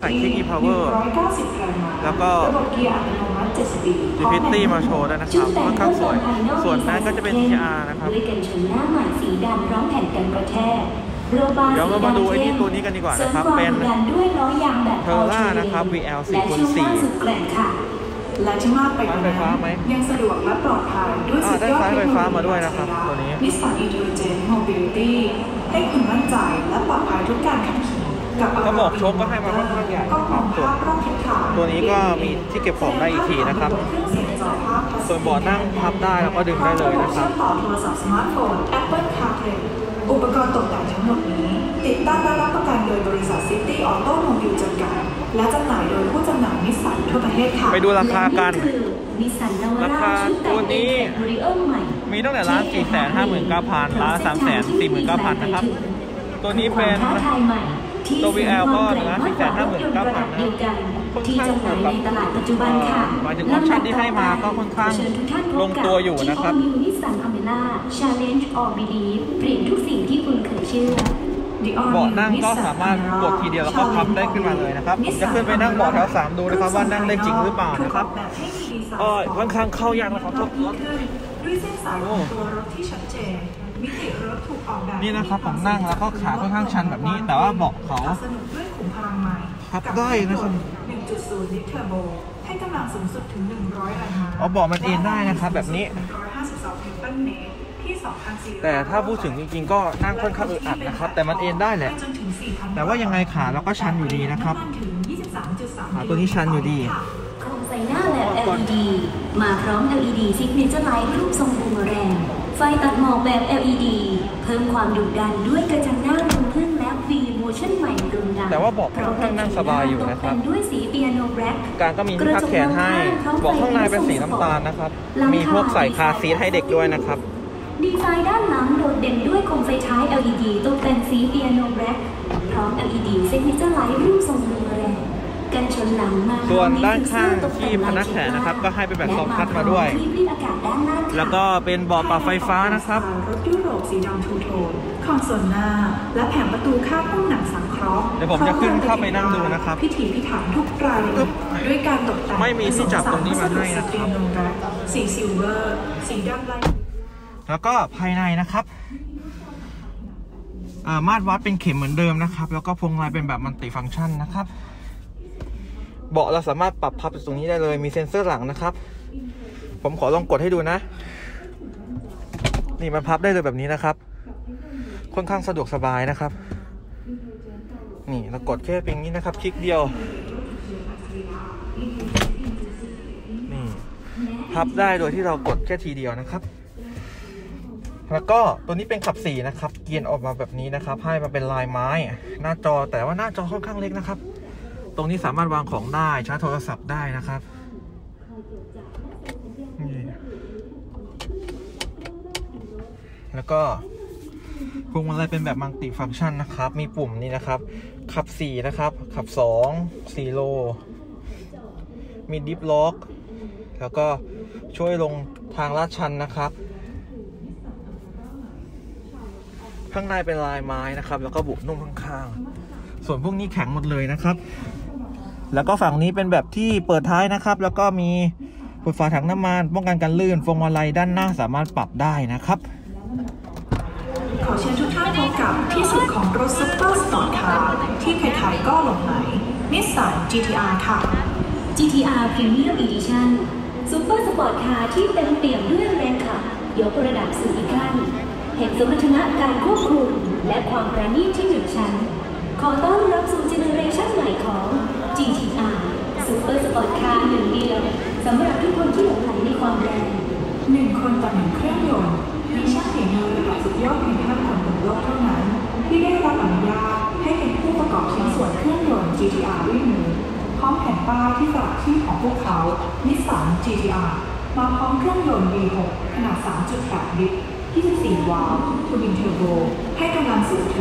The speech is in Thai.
ใส่คิกe-power แล้วก็ Gravity มาโชว์ด้วยนะครับค่อนข้างสวยส่วนนั้นก็จะเป็น TR นะครับเดี๋ยวเรามาดูไอ้นี่ตัวนี้กันดีกว่านะครับเป็นเทอร่านะครับ VL 4x4 และที่มากไปกว่านั้นยังสะดวกและปลอดภัยด้วยสุดยอดเทคโนโลยีมาด้วยนะครับตัวนี้ Nissan Intelligent Mobility ให้คุณมั่นใจและปลอดภัยทุกการขับขี่กับกระบอกโชคก็ให้มาค่อนข้างใหญ่ครับตัวนี้ก็มีที่เก็บของได้อีกทีนะครับส่วนเบาะนั่งพับได้แล้วก็ดึงได้เลยนะครับต่อโทรศัพท์สมาร์ทโฟน Apple CarPlay อุปกรณ์ตกแต่งทั้งหมดนี้ติดตั้งและรับประกันโดยบริษัท City Auto Mobile จำกัดและจำหน่ายโดยผู้จำหน่ายนิสสันทั่วประเทศค่ะไปดูราคากันราคาตัวนี้มีตั้งแต่1,459,000 1,349,000 นะครับตัวนี้เป็นตัว VL ก็1,459,000 นะค่อนข้างถูกกับหมายถึงออปชั่นที่ให้มาก็ค่อนข้างลงตัวอยู่นะครับเบาะนั่งก็สามารถกดทีเดียวแล้วก็พับได้ขึ้นมาเลยนะครับจะขึ้นไปนั่งเบาะแถว3ดูนะครับว่านั่งได้จริงหรือเปล่านะครับค่อนข้างเข้ายากนะครับทุกคนนี่นะครับผมนั่งแล้วก็ขาค่อนข้างชันแบบนี้แต่ว่าเบาะเขาพับได้นะครับให้กำลังสูงสุดถึง100 แรงม้าเบาะมันเอนได้นะครับแบบนี้แต่ถ้าพูดถึงจริงๆก็นั่งค่อนข้างอึดอัดนะครับแต่มันเอนได้แหละแต่ว่ายังไงขาเราก็ชันอยู่ดีนะครับตัวนี้ชันอยู่ดีโคมไฟหน้าแบบ LED มาพร้อม LED Signature Light รูปทรงบูมเมอแรงไฟตัดหมอกแบบ LED เพิ่มความดุดันด้วยกระจังหน้ารังผึ้งและ V-Motion ใหม่ตรงดังแต่ว่าเบาะค่อนข้างนั่งสบายอยู่นะครับด้วยสีเปียโนแบล็คการก็มีที่พักแขนให้เบาะข้างในเป็นสีน้ำตาลนะครับมีพวกใส่คาร์ซีทให้เด็กด้วยนะครับดีไซน์ด้านหลังโดดเด่นด้วยโคมไฟท้าย LED ตกแต่งสีเปียโนแบล็คพร้อม LED Signature Light รูปทรงบูมเมอแรงกันชนหลังมาส่วนด้านข้างที่พนักแขนนะครับก็ให้เป็นแบบซอฟต์คัทมาด้วยแล้วก็เป็นเบาะปรับไฟฟ้านะครับรถยุโรปสีดำทูโทนคอนโซลหน้าและแผงประตูข้างห้องหนังสังเคราะห์เดี๋ยวผมจะขึ้นเข้าไปนั่งดูนะครับพิถีพิถันทุกรายละเอียดด้วยการตกแต่งไม่มีที่จับตรงนี้มาให้นะครับสีซิลเวอร์สีดำลายแล้วก็ภายในนะครับมาตรวัดเป็นเข็มเหมือนเดิมนะครับแล้วก็พวงมาลัยเป็นแบบมัลติฟังก์ชันนะครับเบาะเราสามารถปรับพับตรงนี้ได้เลยมีเซ็นเซอร์หลังนะครับผมขอลองกดให้ดูนะนี่มันพับได้เลยแบบนี้นะครับค่อนข้างสะดวกสบายนะครับนี่เรากดแค่เป็นนี้นะครับคลิกเดียวนี่พับได้โดยที่เรากดแค่ทีเดียวนะครับแล้วก็ตัวนี้เป็นขับ4นะครับเกียร์ออกมาแบบนี้นะครับให้มาเป็นลายไม้หน้าจอแต่ว่าหน้าจอค่อนข้างเล็กนะครับตรงนี้สามารถวางของได้ชาร์จโทรศัพท์ได้นะครับแล้วก็พวงมาลัยเป็นแบบมัลติฟังก์ชันนะครับมีปุ่มนี้นะครับขับ4นะครับขับ2 4 โลมีดิฟล็อกแล้วก็ช่วยลงทางลาดชันนะครับข้างในเป็นลายไม้นะครับแล้วก็บุนุ่มข้างๆส่วนพวกนี้แข็งหมดเลยนะครับแล้วก็ฝั่งนี้เป็นแบบที่เปิดท้ายนะครับแล้วก็มีเปิดฝาถังน้ำมันป้องกันการลื่นพวงมาลัยด้านหน้าสามารถปรับได้นะครับขอเชิญทุกท่านพบกับที่สุดของรถซุปเปอร์สปอร์ตคาร์ที่ใครๆก็หลงไหล Nissan GT-R ค่ะ GT-R Premium Edition ซุปเปอร์สปอร์ตคาร์ที่เต็มเปี่ยมด้วยแรงขับยกระดับสู่อีกขั้นแห่งสมรรถนะการควบคุมและความประณีตที่หนึ่งชั้นขอต้อนรับสู่เจเนอเรชันใหม่ของ GT-R ซุปเปอร์สปอร์ตคาร์หนึ่งเดียวสำหรับทุกคนที่หลงไหลในความแรง 1 คนต่อ 1 เครื่องยนต์มีช่างฝีมือระดับสุดยอดเพียง5 คนบนโลกเท่านั้นที่ได้รับอนุญาตให้เป็นผู้ประกอบชิ้นส่วนเครื่องยนต์ GT-R ด้วยมือพร้อมแผ่นป้ายที่สลักชื่อของพวกเขา Nissan GT-R มาพร้อมเครื่องยนต์ V6 ขนาด 3.8 ลิตร24 วาล์วทวินเทอร์โบให้กำลังสูง